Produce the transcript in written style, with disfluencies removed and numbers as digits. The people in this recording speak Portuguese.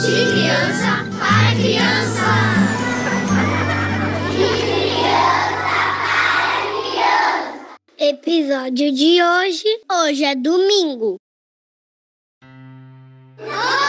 De criança para criança. De criança para criança. Episódio de hoje. Hoje é domingo.